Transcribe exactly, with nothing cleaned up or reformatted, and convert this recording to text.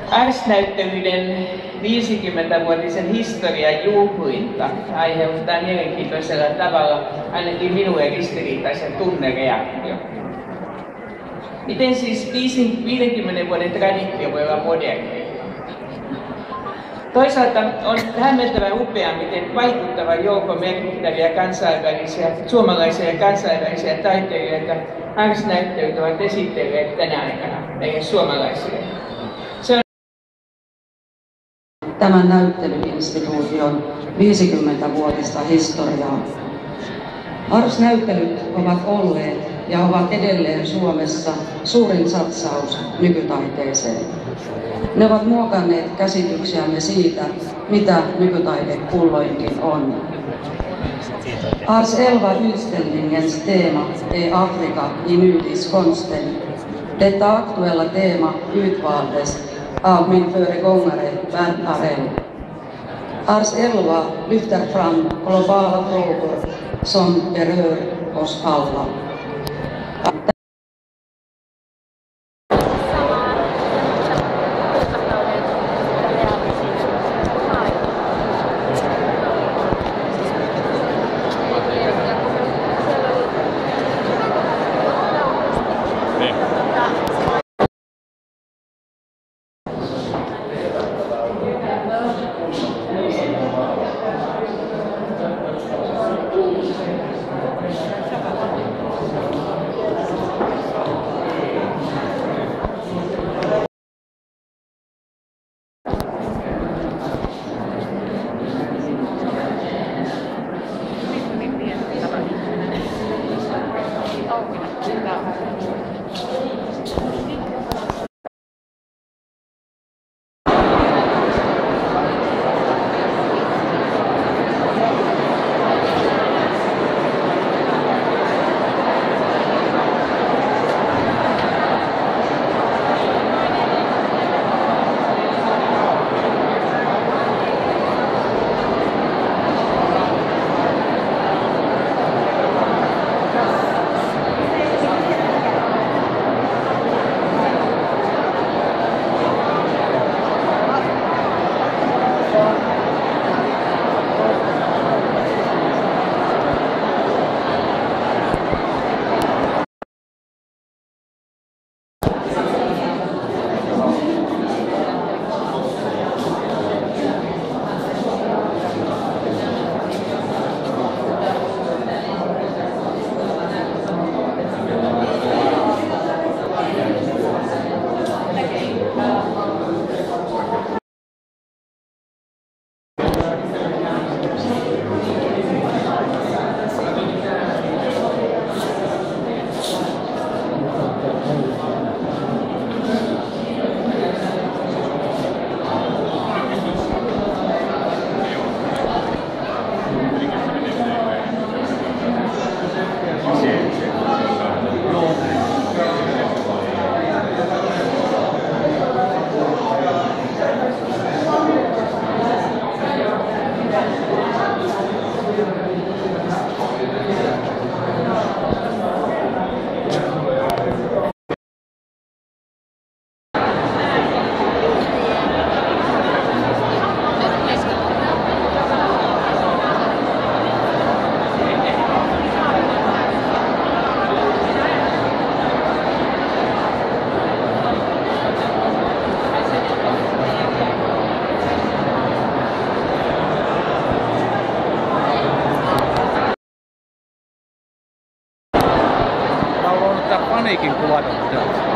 A R S-näyttelyiden viisikymmenvuotisen historian juhlinta aiheuttaa mielenkiintoisella tavalla ainakin minulle ristiriitaisen tunnereaktio. Miten siis viidenkymmenen vuoden traditio voi olla moderni? Toisaalta on hämmentävän upea, miten vaikuttava joukko merkittäviä kansainvälisiä, suomalaisia ja kansainvälisiä taiteilijoita A R S-näyttelyt ovat esitelleet tänä aikana meille suomalaisille. Tämän näyttelyinstituution viisikymmenvuotista historiaa. A R S-näyttelyt ovat olleet ja ovat edelleen Suomessa suurin satsaus nykytaiteeseen. Ne ovat muokanneet käsityksiämme siitä, mitä nykytaide kulloinkin on. A R S elva utställningens tema är Afrika i nutidskonsten. Detta aktuella tema utvaldes av min föregångare Bernt Arell. A R S elva lyfter fram globala frågor som berör oss alla. Paniikin kuvata.